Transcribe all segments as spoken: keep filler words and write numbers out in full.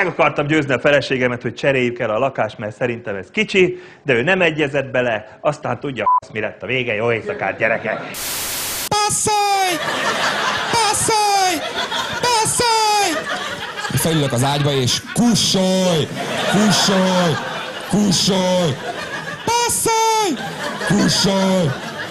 Meg akartam győzni a feleségemet, hogy cseréljük el a lakást, mert szerintem ez kicsi, de ő nem egyezett bele, aztán tudja, mi lett a vége. Jó éjszakát, gyerekek! Passzolj! Passzolj! Passzolj! Felülök az ágyba és kussolj! Kussolj! Kussolj! Passzolj! Kussolj!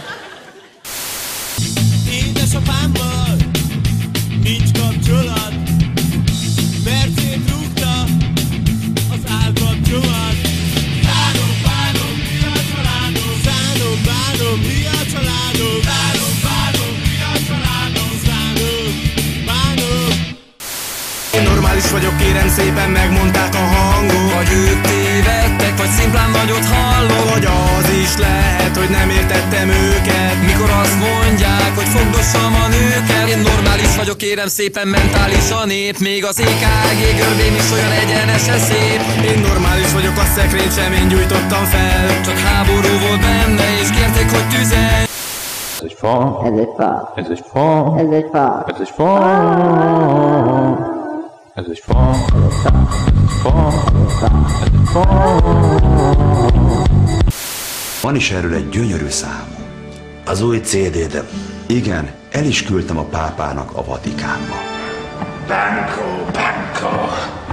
Édesapámmal nincs kapcsolat, mert szétrúgta az állkapcsolat. Bánom, bánom, mi a családom? Szánom, bánom, mi a családom? Bánom, bánom, mi a családom? Szánom, bánom. Én normális vagyok, kérem szépen, megmondták a hangot. Vagy ők tévedtek, vagy szimplán nagyot hallok. Vagy az is lehet, hogy nem értettem őket, mikor azt mondják, hogy fogdossam a nőket. Én normális vagyok, kérem szépen, mentális a nép. Még az é ká gé görbém is olyan egyenesen szép. Én normális vagyok, a szekrényt sem én gyújtottam fel. Csak háború volt benne, és kérték, hogy tüzelj. Ez egy fa. Ez egy fa. Ez egy fa. Ez egy fa. Ez egy fa. Ez egy fa. Ez egy fa. Van is erről egy gyönyörű számom. Az új cé dé-de. Igen, el is küldtem a pápának a Vatikánba. Banco, banco.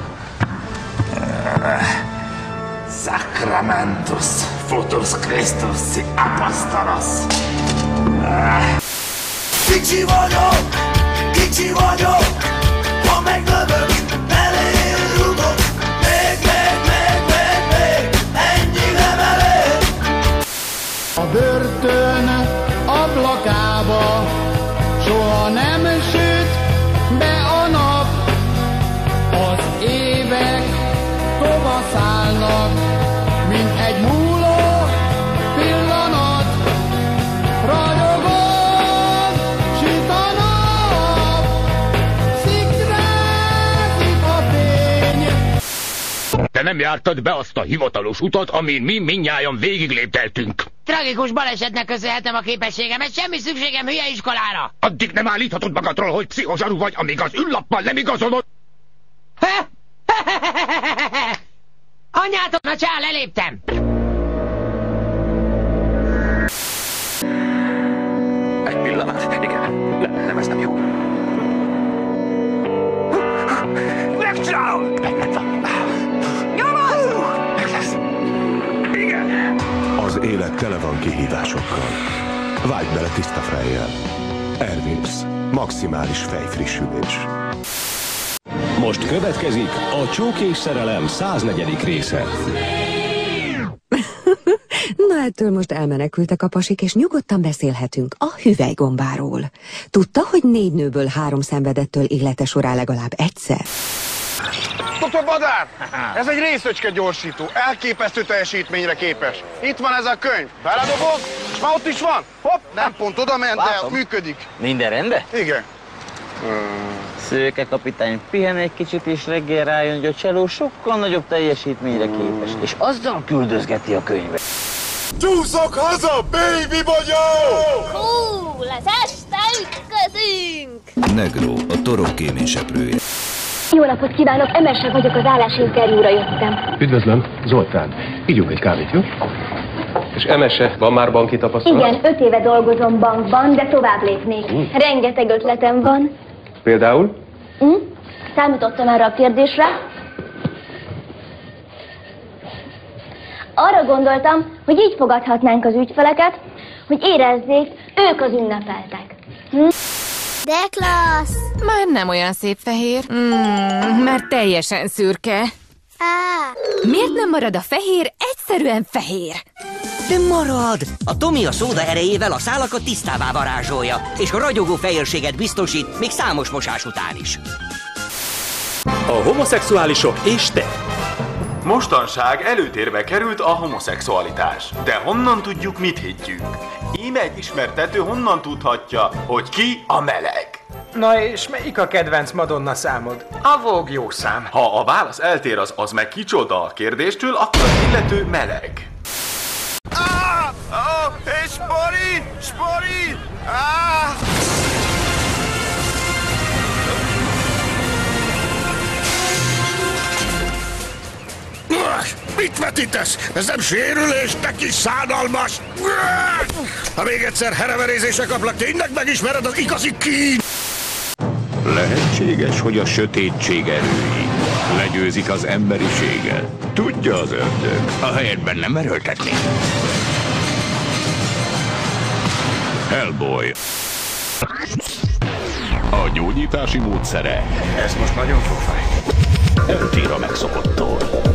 Sacramentus, futus Christus, apostolos. Kicsi vagyok, kicsi vagyok, ha meglövök, elég rúgok. Még, még, még, még, még, ennyi nem elég. A börtön ablakába soha nem süt be a nap. Az évek tovaszállnak, mint egy múló pillanat. Ragyogok, süt a nap, szikrázik a fény. Te nem jártad be azt a hivatalos utat, amin mi mindnyájan végiglépteltünk. Tragikus balesetnek köszönhetem a képességemet, semmi szükségem hülye iskolára. Addig nem állíthatod magadról, hogy pszichozsarú vagy, amíg az üllappal nem igazolod. Anyátok, na csá, leléptem! Egy pillanat, igen, nem, nem, ez nem jó. Megcsinálom! Nyomod! Meg lesz. Igen. Az élet tele van kihívásokkal. Vágj bele tiszta fejjel. Airwings. Maximális fejfrissülés. Most következik a Csók és szerelem száznegyedik része. Na, ettől most elmenekültek a pasik, és nyugodtan beszélhetünk a hüvelygombáról. Tudta, hogy négy nőből három szenvedettől élete során legalább egyszer? doktor Badár! Ez egy részöcske gyorsító, elképesztő teljesítményre képes. Itt van ez a könyv, beledobod, és már ott is van. Hopp, nem pont oda ment, de működik. Minden rendben? Igen. Szőke kapitány pihen egy kicsit, és reggel rájön, hogy a cseló sokkal nagyobb teljesítményre képes, és azzal küldözgeti a könyvet. Csúszok haza, baby bogyó! Hú, az este ütközünk! Negró, a torok kéményseprője. Jó napot kívánok, Emese vagyok, az állásinterjúra jöttem. Üdvözlöm, Zoltán. Ígyunk egy kávét, jó? És Emese, van már banki tapasztalat? Igen, öt éve dolgozom bankban, de tovább lépnék. Mm. Rengeteg ötletem van. Például? Mm? Számítottam erre a kérdésre. Arra gondoltam, hogy így fogadhatnánk az ügyfeleket, hogy érezzék, ők az ünnepeltek. Hm? De klassz! Már nem olyan szép fehér. Mm, már teljesen szürke. Á. Miért nem marad a fehér egyszerűen fehér? De marad! A Tomi a szóda erejével a szálakat tisztává varázsolja, és a ragyogó fehérséget biztosít, még számos mosás után is. A homoszexuálisok és te. Mostanság előtérbe került a homoszexualitás. De honnan tudjuk, mit higgyünk? Íme egy ismertető honnan tudhatja, hogy ki a meleg. Na és melyik a kedvenc Madonna számod? A Vogue jó szám. Ha a válasz eltér az az meg kicsoda a kérdéstől, akkor az illető meleg. Ah! Oh, hey, Spori! Spori! Ah! Mit vetítesz? Ez nem sérülés, te kis szánalmas! Ha még egyszer hereverézésre kaplak, tényleg megismered az igazi kín! Lehetséges, hogy a sötétség erői legyőzik az emberiséget. Tudja az ördög. A helyedben nem erőltetni. Hellboy. A gyógyítási módszere. Ez most nagyon fog fájni. Eltér a megszokottól.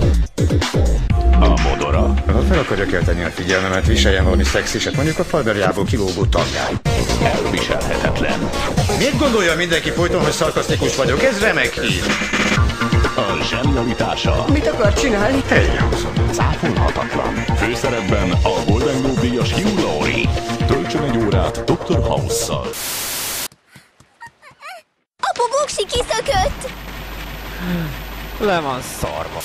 A modora. Ha fel akarja kelteni a figyelmemet, viseljen valami szexiset, mondjuk a falberjából kilógó tagát. Elviselhetetlen. Miért gondolja mindenki folyton, hogy szarkasztikus vagyok? Ez remek hír. A zsenialitása. Mit akar csinálni? Helyrehozott. Cáfolhatatlan. Főszerepben a Golden Globe-díjas Hugh Laurie. Töltsön egy órát doktor House-szal. Apu buksi kiszökött! Le van szarva.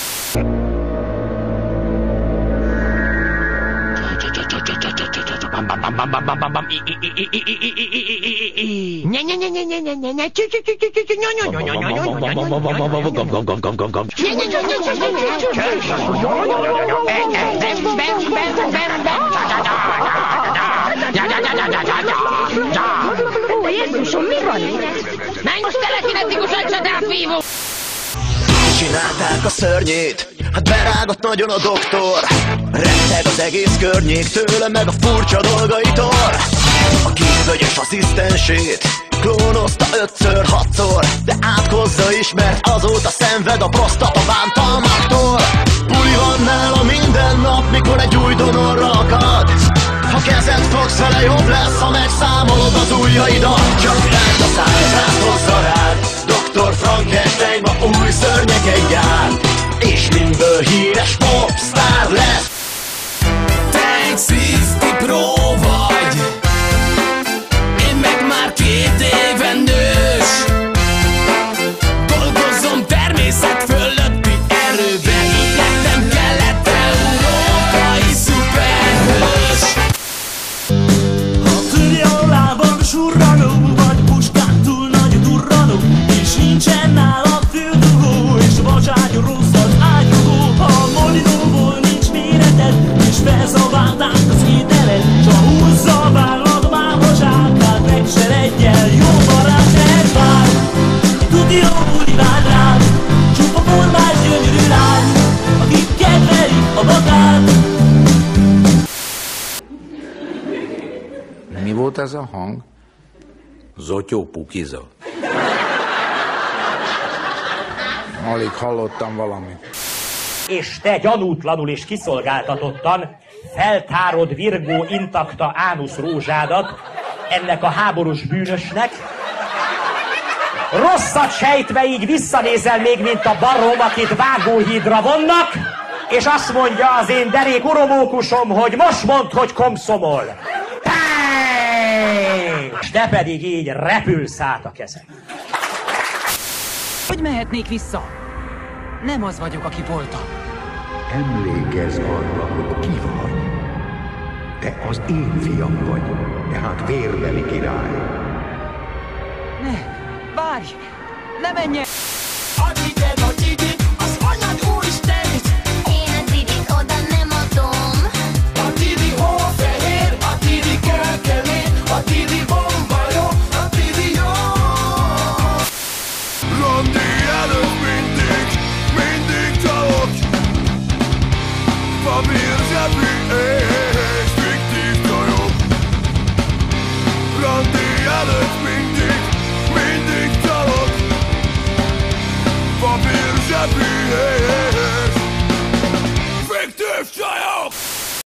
Ó, Jézusom, mi van itt? Menj most telekinetikusan csatát vívó! Csinálták a szörnyét, hát berágott nagyon a doktor. Retteg az egész környék tőle meg a furcsa dolgaitól. A kívvögyös asszisztensét klónozta ötször, hatszor, de átkozza is, mert azóta szenved a prostata bántalmaktól. Buli van nála minden nap, mikor egy új donorra akad. Ha kezed fogsz vele, jobb lesz, ha megszámolod az ujjaidat. Csak rád a szájt, áthozza rád doktor Frankenstein ma új szörnyeket gyárt, és mindből híres popstar lesz. Tank Fifty Pro vagy, én meg már két éve nős. Dolgozom természet fölötti erőben, így lettem kelet-európai szuperhős. Ha törje a lábam surranó, vagy puskán túl nagy a durranó, és nincsen nálam fődugó, és a vasány rossz az ágyugó. Ha a molinóból nincs méreted, és felszabálták az ételed, s ha húzza a vállad mámosát, megseredjel, jó barát ez vár. Tuti jó buli vár rád, csupa formás gyönyörű lány, akik kedvelik a magát. Mi volt ez a hang? Zotyó pukiza. Alig hallottam valamit. És te gyanútlanul és kiszolgáltatottan feltárod Virgó intakta ánusz rózsádat ennek a háborús bűnösnek, rosszat sejtve így visszanézel még, mint a barom, akit vágóhídra vonnak, és azt mondja az én derék uromókusom, hogy most mondd, hogy komszomol. És te pedig így repülsz át a kezed. Hogy mehetnék vissza? Nem az vagyok, aki voltam. Emlékezz arra, hogy ki vagy. Te az én fiam vagy, tehát vérbeli király. Ne, várj! Ne menj el!